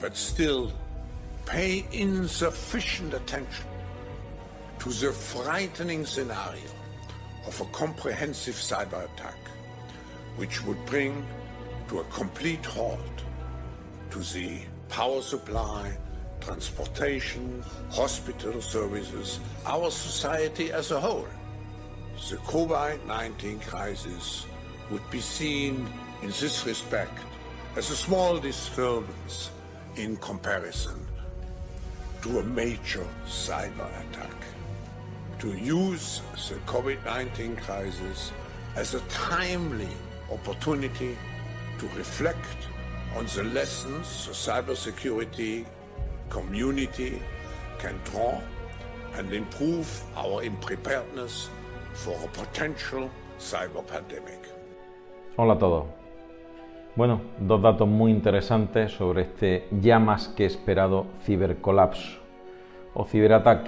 but still pay insufficient attention to the frightening scenario of a comprehensive cyber attack, which would bring to a complete halt to the power supply, transportation, hospital services, our society as a whole. The COVID-19 crisis would be seen in this respect as a small disturbance in comparison to a major cyber attack. To use the COVID-19 crisis as a timely opportunity to reflect on the lessons the cybersecurity community can draw and improve our preparedness for a potential cyber pandemic. Hola a todos. Bueno, dos datos muy interesantes sobre este ya más que esperado cibercolapso o ciberataque.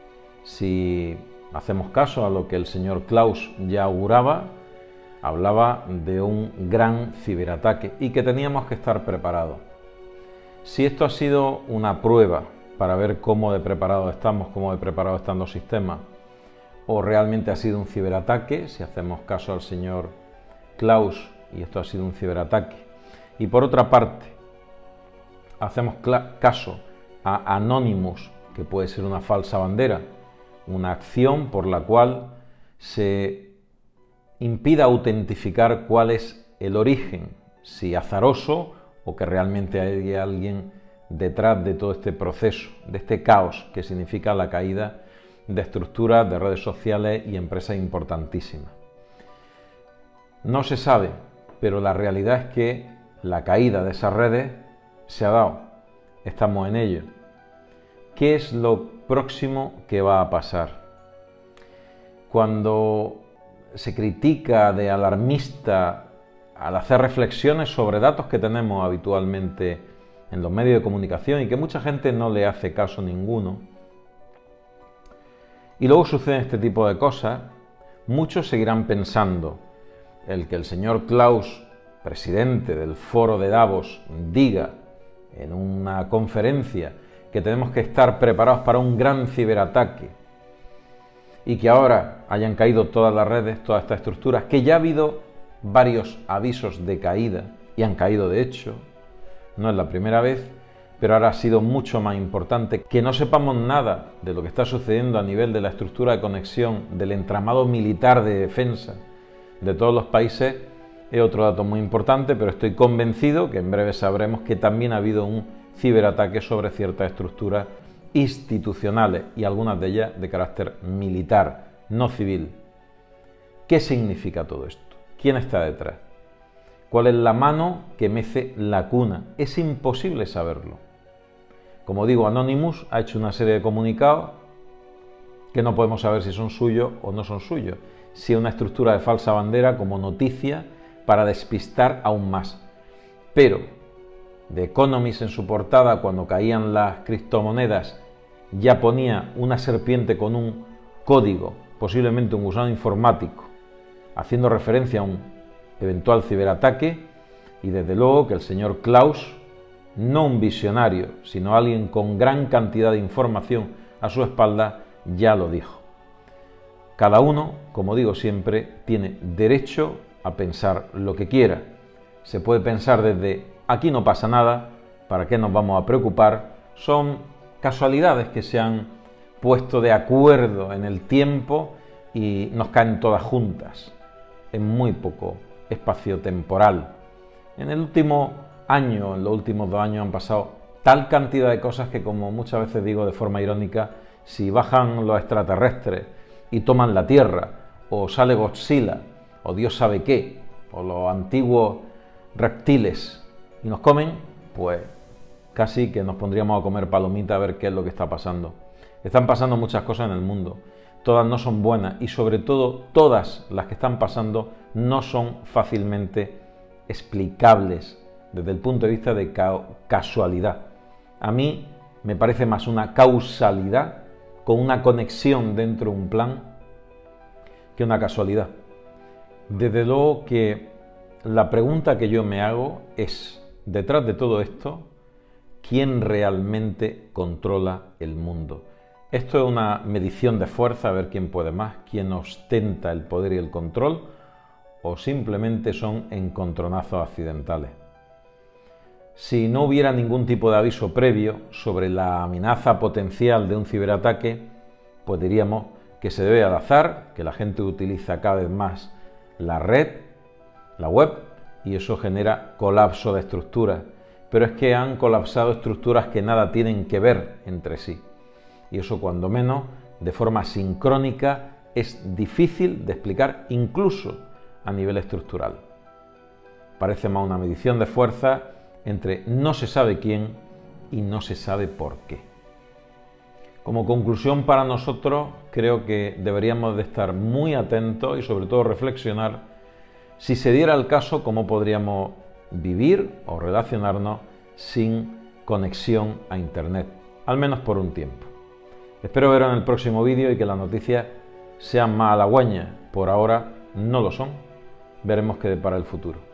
Si hacemos caso a lo que el señor Klaus ya auguraba, hablaba de un gran ciberataque y que teníamos que estar preparados. Si esto ha sido una prueba para ver cómo de preparados estamos, cómo de preparados están los sistemas, o realmente ha sido un ciberataque, si hacemos caso al señor Klaus y esto ha sido un ciberataque, y por otra parte hacemos caso a Anonymous, que puede ser una falsa bandera, una acción por la cual se impida autentificar cuál es el origen, si azaroso o que realmente hay alguien detrás de todo este proceso, de este caos que significa la caída de estructuras, de redes sociales y empresas importantísimas. No se sabe, pero la realidad es que la caída de esas redes se ha dado. Estamos en ello. ¿Qué es lo próximo que va a pasar? Cuando se critica de alarmista al hacer reflexiones sobre datos que tenemos habitualmente en los medios de comunicación y que mucha gente no le hace caso ninguno, y luego suceden este tipo de cosas, muchos seguirán pensando el que el señor Klaus, presidente del foro de Davos, diga en una conferencia que tenemos que estar preparados para un gran ciberataque y que ahora hayan caído todas las redes, todas estas estructuras, que ya ha habido varios avisos de caída y han caído de hecho, no es la primera vez, pero ahora ha sido mucho más importante que no sepamos nada de lo que está sucediendo a nivel de la estructura de conexión, del entramado militar de defensa de todos los países, es otro dato muy importante, pero estoy convencido que en breve sabremos que también ha habido un ciberataque sobre ciertas estructuras institucionales y algunas de ellas de carácter militar, no civil. ¿Qué significa todo esto? ¿Quién está detrás? ¿Cuál es la mano que mece la cuna? Es imposible saberlo. Como digo, Anonymous ha hecho una serie de comunicados que no podemos saber si son suyos o no son suyos. Si es una estructura de falsa bandera como noticia para despistar aún más. Pero The Economist en su portada, cuando caían las criptomonedas, ya ponía una serpiente con un código, posiblemente un gusano informático, haciendo referencia a un eventual ciberataque, y desde luego que el señor Klaus, no un visionario, sino alguien con gran cantidad de información a su espalda, ya lo dijo. Cada uno, como digo siempre, tiene derecho a pensar lo que quiera. Se puede pensar desde aquí no pasa nada, ¿para qué nos vamos a preocupar? Son casualidades que se han puesto de acuerdo en el tiempo y nos caen todas juntas, en muy poco espacio temporal. En el último año, en los últimos 2 años han pasado tal cantidad de cosas que, como muchas veces digo de forma irónica, si bajan los extraterrestres y toman la Tierra, o sale Godzilla, o Dios sabe qué, o los antiguos reptiles y nos comen, pues casi que nos pondríamos a comer palomitas a ver qué es lo que está pasando. Están pasando muchas cosas en el mundo, todas no son buenas y sobre todo todas las que están pasando no son fácilmente explicables desde el punto de vista de casualidad. A mí me parece más una causalidad con una conexión dentro de un plan que una casualidad. Desde luego que la pregunta que yo me hago es, detrás de todo esto, quién realmente controla el mundo. Esto es una medición de fuerza, a ver quién puede más, quién ostenta el poder y el control, o simplemente son encontronazos accidentales. Si no hubiera ningún tipo de aviso previo sobre la amenaza potencial de un ciberataque, pues diríamos que se debe al azar, que la gente utiliza cada vez más la red, la web, y eso genera colapso de estructuras. Pero es que han colapsado estructuras que nada tienen que ver entre sí. Y eso, cuando menos, de forma sincrónica, es difícil de explicar incluso a nivel estructural. Parece más una medición de fuerza entre no se sabe quién y no se sabe por qué. Como conclusión para nosotros, creo que deberíamos de estar muy atentos y sobre todo reflexionar si se diera el caso cómo podríamos vivir o relacionarnos sin conexión a Internet, al menos por un tiempo. Espero veros en el próximo vídeo y que las noticias sean más halagüeñas. Por ahora no lo son. Veremos qué depara el futuro.